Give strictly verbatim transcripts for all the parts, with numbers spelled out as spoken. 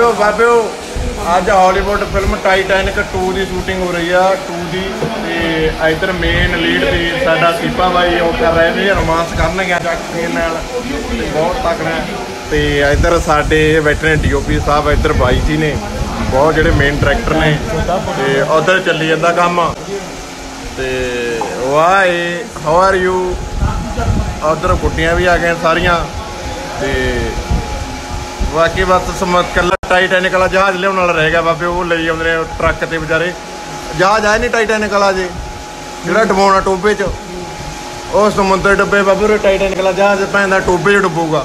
बाबे अज Hollywood film Titanic two की शूटिंग हो रही है टू की इधर मेन लीड भी साडा सीपा भाई वो कर रहे थे रोमांस करन गया जैकी नाल बहुत तकड़ा तो इधर साडे बैठे ने डी ओ पी साहब इधर बाई जी ने बहुत जोड़े मेन डायरैक्टर ने तो उधर चली जाता काम तो वाह हाउ आर यू उधर गुड्डियाँ भी आ गए सारिया तो बाकी बस समझ कल टाइटैनिक वाला जहाज लिया वाला रह गया बाबे वो ले आते ट्रक से बेचारे जहाज आए नहीं टाइटैनिक वाला जे जो डुबाना टोबे च वो समुद्र डुबे बाबे टाइटैनिक वाला जहाज भैन टोबे च डुबूगा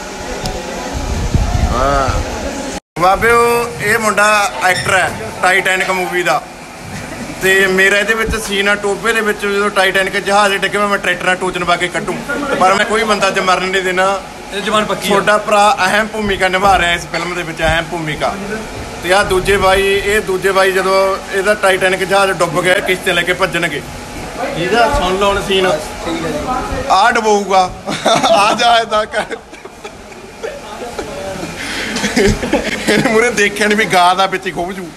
हाँ बाबे ये मुंडा एक्टर है टाइटैनिक मूवी का तो मेरा ये सीन है टोबे के जो टाइटैनिक जहाज डिगे मैं ट्रैक्टर टोचन पा के कट्टू पर मैं कोई बंदा च मरन नहीं देना छोटा भरा अहम भूमिका निभा रहा है इस फिल्म के अहम भूमिका तो आ दूजे भाई ये दूजे भाई जो यदा टाइटैनिक जहाज डुब गया किश्तियां लेके भजनगे ठीक है सुन लो सीन आ डुबूगा आ जहाज मुरे देखिया नहीं भी गा का पिछे खूब जू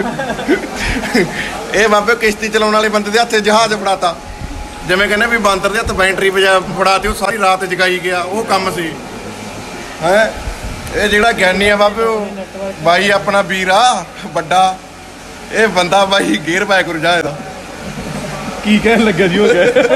ये बाबे किश्ती चलाने वाले बंदे के हथ जहाज फड़ाता जिमें कहने भी बांदर के हथ बैटरी बजा फड़ाती सारी रात जगाई गया वो कम से है ये जोड़ा ज्ञानी है बाबे बाई अपना वीर आ बड़ा ये बंदा बाई गेर पाया करो जाए की कह लगे जी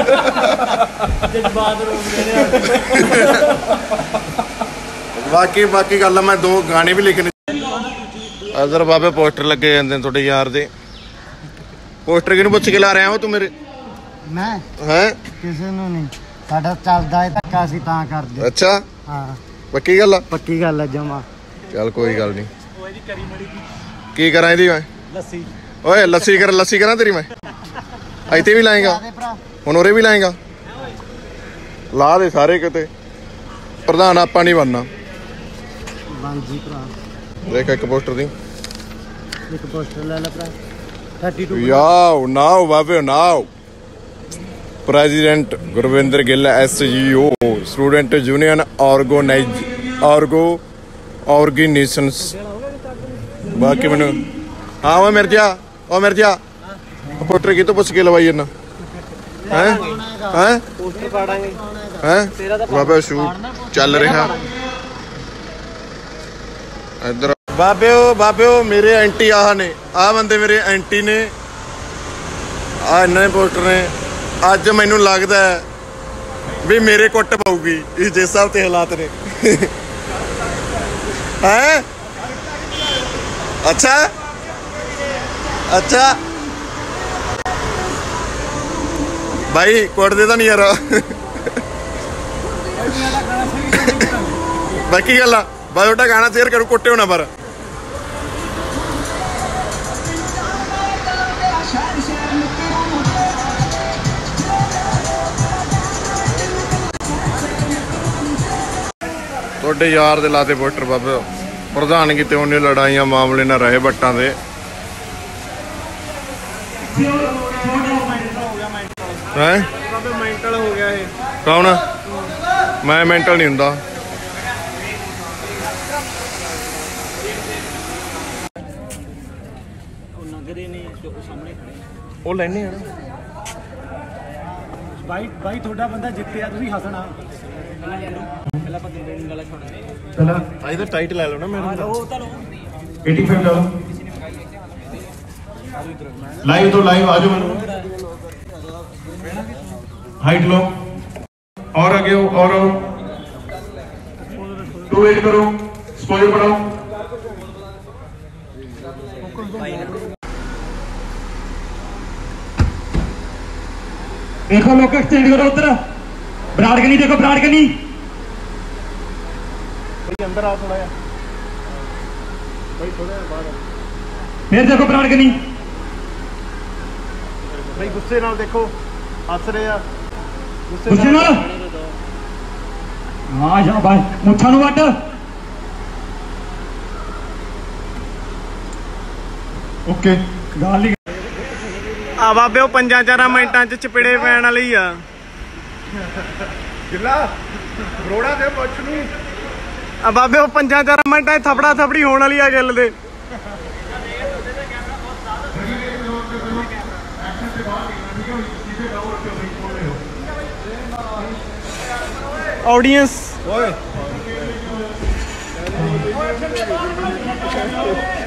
बाकी बाकी गल मैं दो गाने भी लिखने अदर बाबे पोस्टर लगे जाते थोड़े यार दे पोस्टर किनू पुछ के ला रहा हो तू मेरे मैं है किसी ਨੂੰ ਨਹੀਂ ਸਾਡਾ ਚੱਲਦਾ ਹੈ ਧੱਕਾ ਅਸੀਂ ਤਾਂ ਕਰਦੇ ਅੱਛਾ ਹਾਂ ਪੱਕੀ ਗੱਲ ਆ ਪੱਕੀ ਗੱਲ ਹੈ ਜਮਾ ਚੱਲ ਕੋਈ ਗੱਲ ਨਹੀਂ ਓਏ ਜੀ ਕਰੀ ਮੜੀ ਕੀ ਕਰਾਂ ਇਹਦੀ ਮੈਂ ਲੱਸੀ ਓਏ ਲੱਸੀ ਕਰ ਲੱਸੀ ਕਰਾਂ ਤੇਰੀ ਮੈਂ ਇੱਥੇ ਵੀ ਲਾਏਗਾ ਹੁਣ ਉਰੇ ਵੀ ਲਾਏਗਾ ਲਾ ਦੇ ਸਾਰੇ ਕਿਤੇ ਪ੍ਰਧਾਨ ਆਪਾਂ ਨਹੀਂ ਬਣਨਾ ਬਣ ਜੀ ਭਰਾ ਦੇਖ ਇੱਕ ਪੋਸਟਰ ਦੀ ਇੱਕ ਪੋਸਟਰ ਲੈ ਲੈ ਭਰਾ thirty-two याओ नाओ बाबे नाओ president Gurvinder Gill S G O student union organise ऑर्गो ऑर्गेनाइजेशंस बाकी मैंने हाँ वो मिर्जा वो मिर्जा पोस्टर की तो पुछ के लवाई ना हैं हैं हैं बाबे शूट चल रहा इधर बाबे बाबे मेरे एंटी आह ने आ बंदे मेरे एंटी ने आ इन्होंने पोस्टर ने अज मैनू लगता है भी मेरे कुट पाऊगी जिस हिसाब से हालात ने हैं अच्छा अच्छा भाई कुट दे तो नहीं यार बाकी गल आ भाई उठा गाना शेयर करूँ कुटे होना पर थोड़े यार दे लाते पोस्टर बाबे प्रधान किते उन्हें लड़ाइयां मामले ना रहे बट्टां दे हैं मेंटल हो गया है कौन मैं मेंटल नहीं हुंदा ਉਹ ਲੈਣੇ ਆ ਬਾਈ ਬਾਈ ਤੁਹਾਡਾ ਬੰਦਾ ਜਿੱਤਿਆ ਤੁਸੀਂ ਹੱਸਣਾ ਪਹਿਲਾਂ ਆਪਾਂ ਦਿੰਦੇ ਨਹੀਂ ਗਲਾ ਛੋੜਨਾ ਚਲੋ ਆਈ ਤਾਂ ਟਾਈਟ ਲੈ ਲਓ ਨਾ ਮੈਨੂੰ ਉਹ ਤਾਂ ਲਓ eighty-five ਲਾ ਲਓ ਲਾਈਵ ਤੋਂ ਲਾਈਵ ਆ ਜਾਓ ਮੈਨੂੰ हाइट लो और आगे हो और टू वेट करो स्पॉइलर पढ़ाओ देखो लोग एक्सटेंड करो उधर ब्राड के नहीं देखो ब्राड के नहीं अंदर आओ थोड़ा भाई थोड़ा बाहर फिर देखो ब्राड के नहीं भाई गुस्से नाल देखो हंस रहे आ गुस्से नाल हां जा भाई मुੱਠਾਂ ਨੂੰ ਵੱਟ ओके गाल ही आ बाबे ਉਹ ਪੰਜਾਂ ਚਾਰਾਂ ਮਿੰਟਾਂ ਚ ਚਪੇੜੇ ਪੈਣ ਵਾਲੀ ਆ ਗਿੱਲਾ ਬਰੋੜਾ ਦੇ ਪੁੱਛ ਨੂੰ ਆ ਬਾਬੇ ਉਹ ਪੰਜਾਂ ਚਾਰ ਮਿੰਟਾਂ 'ਚ ਥਪੜਾ ਥਪੜੀ ਹੋਣ ਵਾਲੀ ਆ ਗੱਲ ਦੇ। ਆਡੀਅנס ਓਏ